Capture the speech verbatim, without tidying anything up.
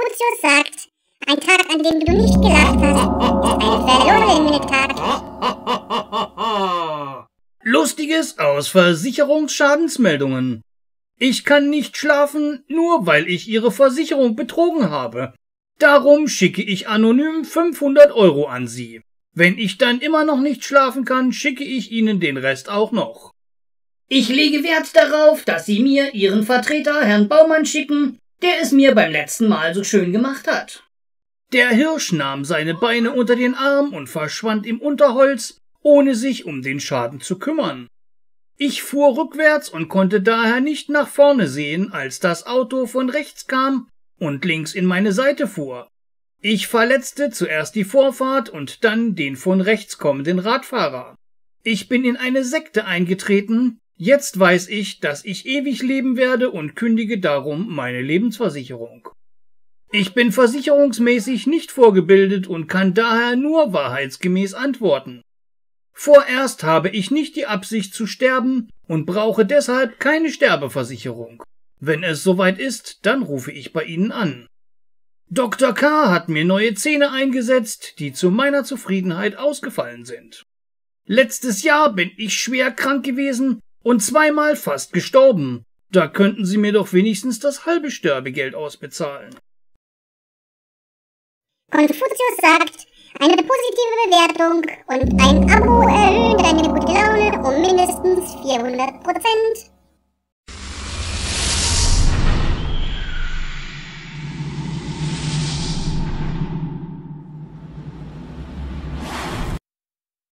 Konfuzius sagt, ein Tag, an dem du nicht gelacht hast, ist ein verlorener Tag. Lustiges aus Versicherungsschadensmeldungen. Ich kann nicht schlafen, nur weil ich Ihre Versicherung betrogen habe. Darum schicke ich anonym fünfhundert Euro an Sie. Wenn ich dann immer noch nicht schlafen kann, schicke ich Ihnen den Rest auch noch. Ich lege Wert darauf, dass Sie mir Ihren Vertreter, Herrn Baumann, schicken, der es mir beim letzten Mal so schön gemacht hat. Der Hirsch nahm seine Beine unter den Arm und verschwand im Unterholz, ohne sich um den Schaden zu kümmern. Ich fuhr rückwärts und konnte daher nicht nach vorne sehen, als das Auto von rechts kam und links in meine Seite fuhr. Ich verletzte zuerst die Vorfahrt und dann den von rechts kommenden Radfahrer. Ich bin in eine Sekte eingetreten, jetzt weiß ich, dass ich ewig leben werde und kündige darum meine Lebensversicherung. Ich bin versicherungsmäßig nicht vorgebildet und kann daher nur wahrheitsgemäß antworten. Vorerst habe ich nicht die Absicht zu sterben und brauche deshalb keine Sterbeversicherung. Wenn es soweit ist, dann rufe ich bei Ihnen an. Doktor K. hat mir neue Zähne eingesetzt, die zu meiner Zufriedenheit ausgefallen sind. Letztes Jahr bin ich schwer krank gewesen und zweimal fast gestorben. Da könnten Sie mir doch wenigstens das halbe Sterbegeld ausbezahlen. Konfuzius sagt, eine positive Bewertung und ein Abo erhöhen deine gute Laune um mindestens vierhundert Prozent.